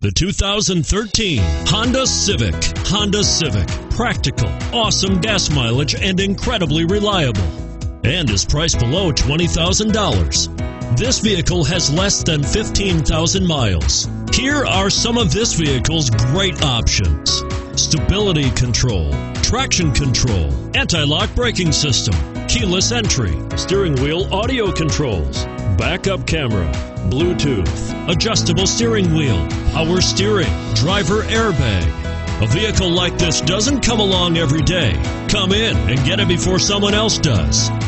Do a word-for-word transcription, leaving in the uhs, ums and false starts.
The two thousand thirteen Honda Civic. Honda Civic. Practical, awesome gas mileage, and incredibly reliable. And is priced below twenty thousand dollars. This vehicle has less than fifteen thousand miles. Here are some of this vehicle's great options: stability control, traction control, anti-lock braking system, keyless entry, steering wheel audio controls, backup camera, Bluetooth, adjustable steering wheel, power steering, driver airbag. A vehicle like this doesn't come along every day. Come in and get it before someone else does.